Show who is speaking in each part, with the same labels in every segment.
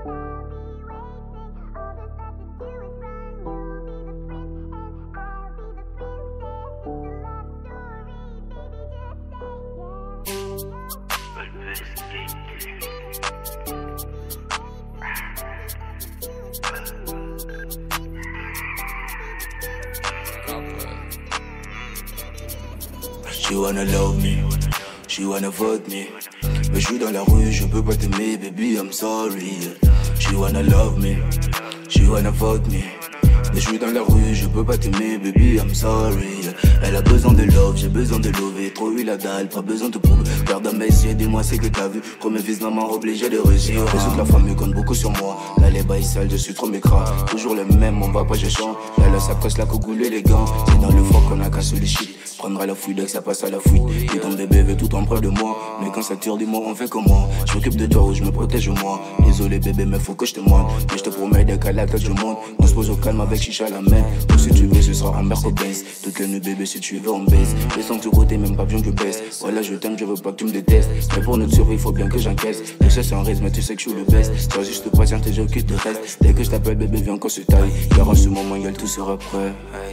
Speaker 1: She wanna love me, she wanna fuck me. Mais je suis dans la rue, je peux pas t'aimer, baby, I'm sorry. She wanna love me, she wanna fuck me. Mais je suis dans la rue, je peux pas t'aimer, baby, I'm sorry. Elle a besoin de love, j'ai besoin de lever. Trop eu la dalle, pas besoin de prouver. Regarde dans mes yeux, dis-moi c'est que t'as vu. Premier fils maman obligé de réussir. Les autres la famille compte beaucoup sur moi. Là les bails sales, je suis trop mécra. Toujours le même, on va pas, je chante. Là la sacoche, la cogoule et les gants. C'est dans le froc qu'on a cassé les shit. Prendra la fouille dès que ça passe à la fuite. Et ton bébé veut tout en près de moi. Mais quand ça tire, dis-moi on fait comment. Je m'occupe de toi ou je me protège moi. Désolé bébé mais faut que je te moine. Mais je te promets dès qu'à la tête du monde. On se pose au calme avec chicha à la main. Ou si tu veux ce sera un Mercedes. Toutes les nuits bébé si tu veux on baisse. Laissons de côté même pas bien que je baisse. Voilà je t'aime je veux pas que tu me détestes. Mais pour notre survie il faut bien que j'encaisse. Je sais c'est un risque mais tu sais que je suis le best. Sois juste patiente et j'occupe de reste. Dès que je t'appelle bébé viens qu'on se taille. Car en ce moment y'a tout sera prêt.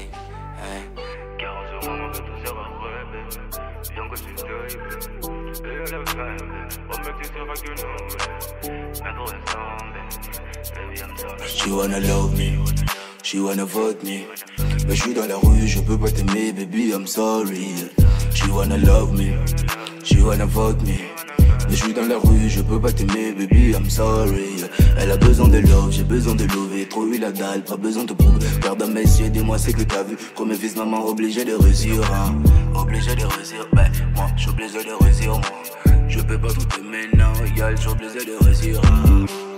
Speaker 1: She wanna love me, she wanna fuck me. Mais je suis dans la rue, je peux pas t'aimer, baby, I'm sorry. She wanna love me, she wanna fuck me. Mais je suis dans la rue, je peux pas t'aimer, baby, I'm sorry. Elle a besoin de love, j'ai besoin de lever. Trop eu la dalle, pas besoin de prouver. Regarde dans mes yeux, dis-moi c'est que t'as vu. Premier fils maman obligé de réussir, hein. Obligé de réussir, ben moi, je suis obligé de réussir, moi. Je peux pas tout aimer, non, y'a le jour obligé de réussir, hein.